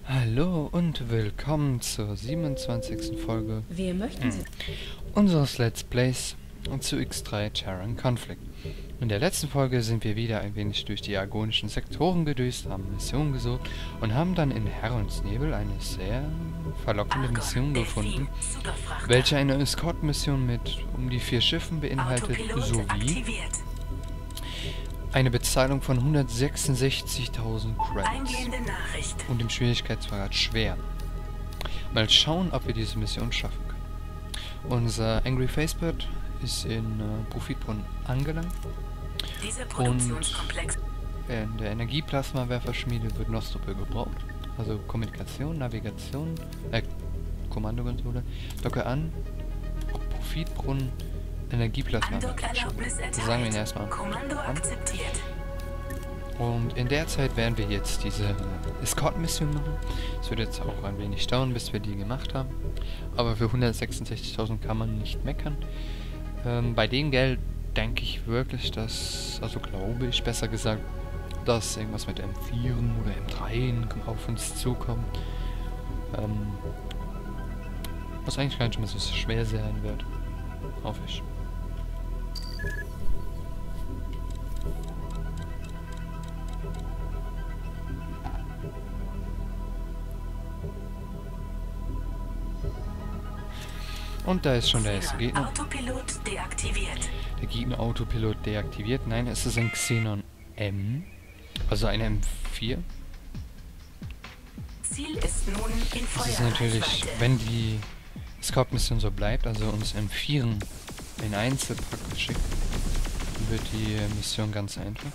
Hallo und willkommen zur 27. Folge Wir möchten Sie. unseres Let's Plays zu X3 Terran Conflict. In der letzten Folge sind wir wieder ein wenig durch die argonischen Sektoren gedüst, haben Missionen gesucht und haben dann in Herrensnebel eine sehr verlockende Mission gefunden, welche eine Escort-Mission mit um die 4 Schiffen beinhaltet, sowie eine Bezahlung von 166.000 Credits und im Schwierigkeitsgrad schwer. Mal schauen, ob wir diese Mission schaffen können. Unser Angry Facebird ist in Profitbrunnen angelangt und in der Energieplasmawerferschmiede wird Nostrope gebraucht. Also Kommunikation, Navigation, Kommandokonsole, Docke an, Profitbrunnen, Energieplasmawerferschmiede. Das sagen wir ihn erstmal. Und in der Zeit werden wir jetzt diese Escort-Mission machen. Es wird jetzt auch ein wenig dauern, bis wir die gemacht haben. Aber für 166.000 kann man nicht meckern. Bei dem Geld denke ich wirklich, dass, also glaube ich besser gesagt, dass irgendwas mit M4 oder M3 auf uns zukommt. Was eigentlich gar nicht mehr so schwer sein wird. Hoffe ich. Und da ist schon der erste Gegner. Autopilot deaktiviert. Der Gegner-Autopilot deaktiviert. Nein, es ist ein Xenon M. Also eine M4. Ziel ist nun in Das ist natürlich, wenn die Escort-Mission so bleibt, also uns M4 in Einzelpack schickt, wird die Mission ganz einfach.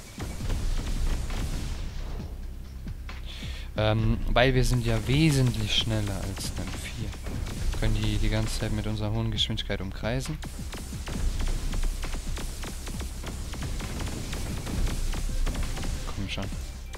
Weil wir sind ja wesentlich schneller als ein M4. Können die ganze Zeit mit unserer hohen Geschwindigkeit umkreisen. Komm schon.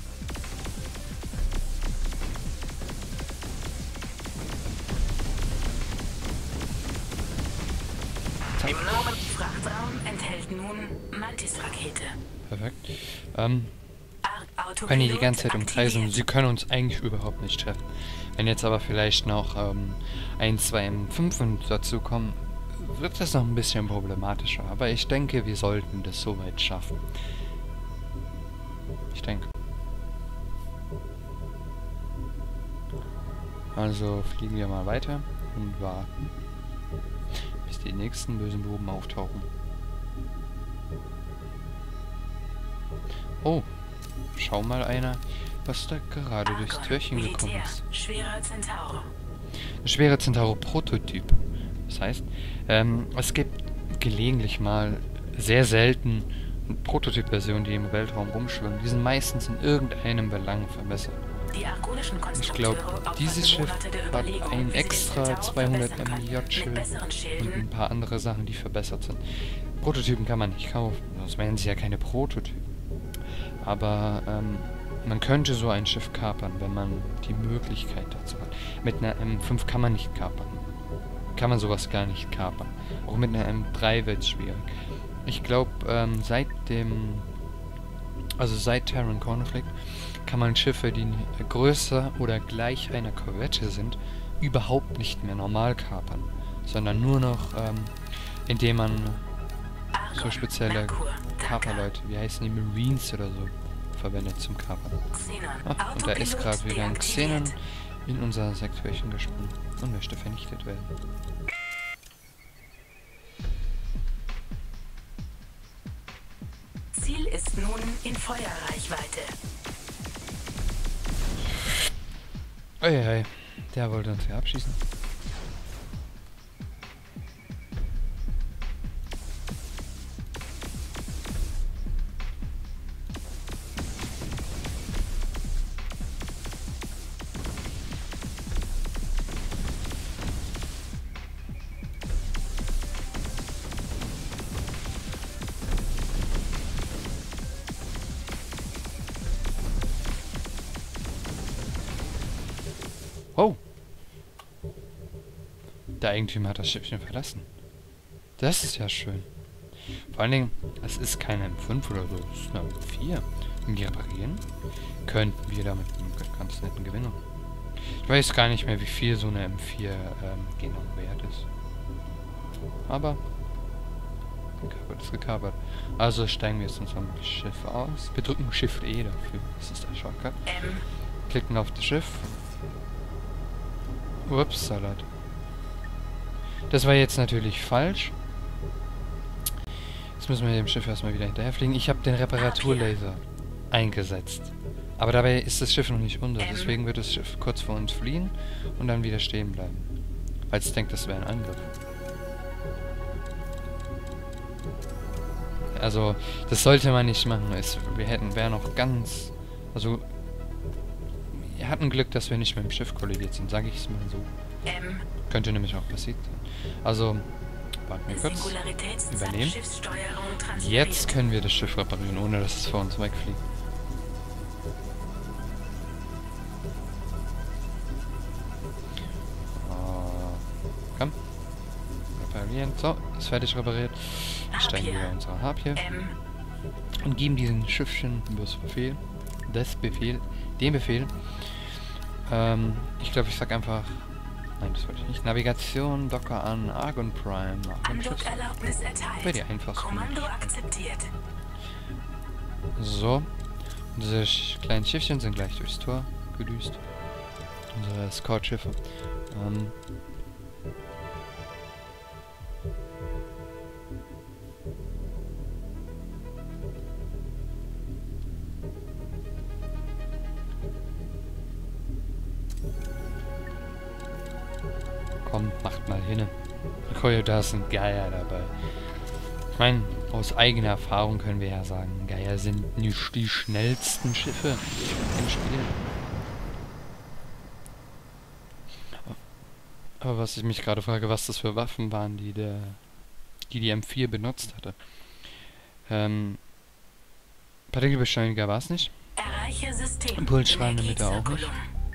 Im Namen Frachtraum enthält nun Mantis-Rakete. Perfekt. Können die ganze Zeit umkreisen. Sie können uns eigentlich überhaupt nicht treffen. Wenn jetzt aber vielleicht noch 1, 2 M5 dazu kommen, wird das noch ein bisschen problematischer. Aber ich denke, wir sollten das soweit schaffen. Ich denke. Also fliegen wir mal weiter und warten, bis die nächsten bösen Buben auftauchen. Oh, schau mal einer, was da gerade durchs Türchen gekommen ist. Schwerer Centaur. Ein schwerer Centaur-Prototyp. Das heißt, es gibt gelegentlich mal, sehr selten, Prototyp-Versionen, die im Weltraum rumschwimmen. Die sind meistens in irgendeinem Belang verbessert. Ich glaube, dieses Schiff hat ein extra 200 MJ-Schild und ein paar andere Sachen, die verbessert sind. Prototypen kann man nicht kaufen, sonst wären sie ja keine Prototypen. Aber man könnte so ein Schiff kapern, wenn man die Möglichkeit dazu hat. Mit einer M5 kann man nicht kapern. Kann man sowas gar nicht kapern. Auch mit einer M3 wird es schwierig. Ich glaube, seit Terran Conflict kann man Schiffe, die größer oder gleich einer Korvette sind, überhaupt nicht mehr normal kapern. Sondern nur noch, indem man so spezielle Kaperleute, wie heißen die, Marines oder so, verwendet zum Kapern. Ach, und da ist gerade wieder ein Xenon in unser Sektorchen gesprungen und möchte vernichtet werden. Ziel ist nun in Feuerreichweite. Eieiei, der wollte uns ja abschießen. Oh! Der Eigentümer hat das Schiffchen verlassen. Das ist ja schön. Vor allen Dingen, es ist keine M5 oder so, es ist eine M4. Wenn wir reparieren, könnten wir damit einen ganz netten Gewinn haben. Ich weiß gar nicht mehr, wie viel so eine M4 genau wert ist. Aber gekapert ist gekapert. Also steigen wir jetzt unserem Schiff aus. Wir drücken Shift E dafür. Das ist der Shortcut. Klicken auf das Schiff. Ups, Salat. Das war jetzt natürlich falsch. Jetzt müssen wir dem Schiff erstmal wieder hinterherfliegen. Ich habe den Reparaturlaser eingesetzt. Aber dabei ist das Schiff noch nicht unter. Deswegen wird das Schiff kurz vor uns fliehen und dann wieder stehen bleiben. Weil es denkt, das wäre ein Angriff. Also, das sollte man nicht machen. Wären noch ganz... Also, wir hatten Glück, dass wir nicht mit dem Schiff kollidiert sind, sage ich es mal so. Könnte nämlich auch passiert sein. Also, warten wir kurz. Übernehmen. Jetzt können wir das Schiff reparieren, ohne dass es vor uns wegfliegt. Komm. Reparieren. So, ist fertig repariert. Steigen wir unsere Harpie und geben diesen Schiffchen den Befehl. Ich glaube, ich sag einfach... Nein, das wollte ich nicht. Navigation, Docker an, Argon Prime. Andock-Erlaubnis Bei die erteilt. einfachsten. Kommando akzeptiert. So. Unsere kleinen Schiffchen sind gleich durchs Tor gedüst. Unsere Escort-Schiffe. Komm, macht mal hin. Da ist ein Geier dabei. Ich meine, aus eigener Erfahrung können wir ja sagen, Geier sind nicht die schnellsten Schiffe im Spiel. Aber was ich mich gerade frage, was das für Waffen waren, die die M4 benutzt hatte. Partikelbeschleuniger war es nicht. Erreiche System. Impulsstrahl in der Mitte auch nicht.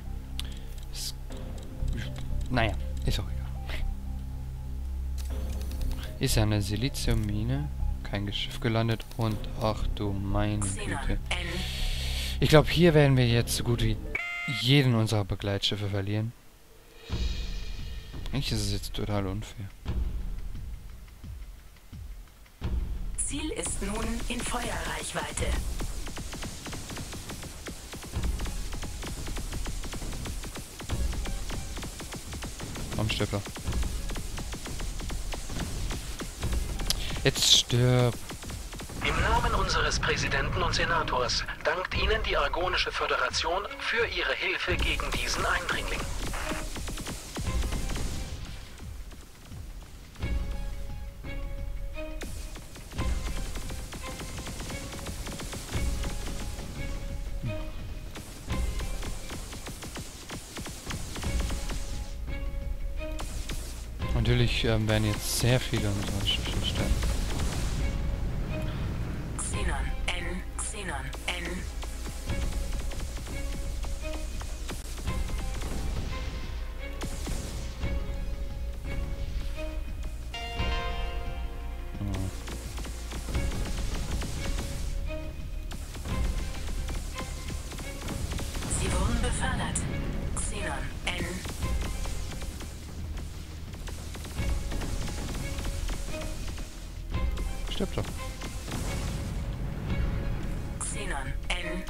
Naja, ist auch egal. Ist ja eine Siliziummine. Kein Schiff gelandet und ach du meine Güte. Ich glaube, hier werden wir jetzt so gut wie jeden unserer Begleitschiffe verlieren. Eigentlich ist es jetzt total unfair. Ziel ist nun in Feuerreichweite. Komm, Stöpper. Jetzt stirb. Im Namen unseres Präsidenten und Senators dankt Ihnen die Argonische Föderation für Ihre Hilfe gegen diesen Eindringling. Natürlich werden jetzt sehr viele unserer Schiffe sterben. Xenon N. Sie wurden befördert. Xenon N. Stirb doch. Xenon N.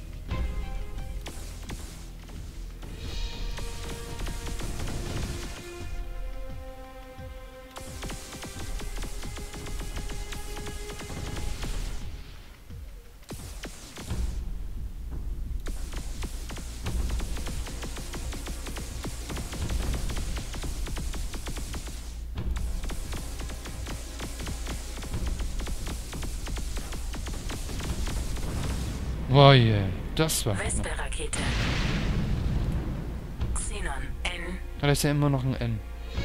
Boah, yeah. Das war... Vesper-Rakete. Xenon N. Da ist ja immer noch ein N.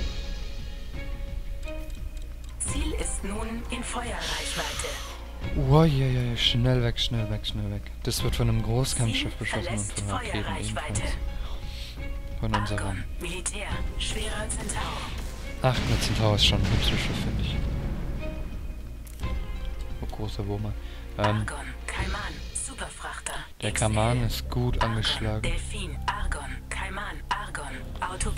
Ziel ist nun in Feuerreichweite. Boah, yeah. Schnell weg, schnell weg, schnell weg. Das wird von einem Großkampfschiff beschossen und verlässt von Raketen ebenfalls. Feuerreichweite. Von unserem... Argon, Militär, schwerer Zentaur. Ach, der Centaur ist schon ein hübsches Schiff, finde ich. Oh, großer Wurmer. Argon, Kaiman, Superfrachter. Der Kaman ist gut angeschlagen. Delfin, Argon, Kaiman,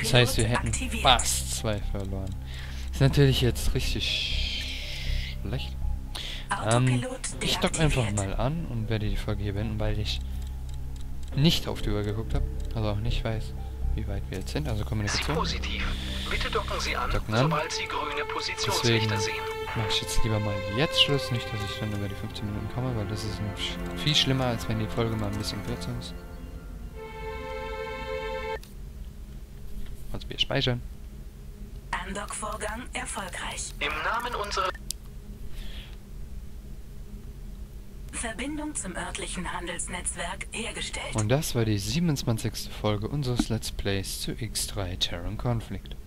Das heißt, wir hätten aktiviert. fast 2 verloren. Ist natürlich jetzt richtig schlecht. Autopilot Ich dock einfach deaktiviert. mal an und werde die Folge hier beenden, weil ich nicht auf die Uhr geguckt habe. Also auch nicht weiß, wie weit wir jetzt sind. Also Sie Kommunikation. positiv. Bitte docken Sie an, Docken an. sobald Sie grüne Deswegen Positionslichter sehen. mache ich jetzt lieber mal jetzt Schluss. Nicht, dass ich dann über die 15 Minuten komme, weil das ist viel schlimmer, als wenn die Folge mal ein bisschen kürzer ist. Also wir speichern. Andock-Vorgang erfolgreich. Im Namen unserer... Verbindung zum örtlichen Handelsnetzwerk hergestellt. Und das war die 27. Folge unseres Let's Plays zu X3 Terran Conflict.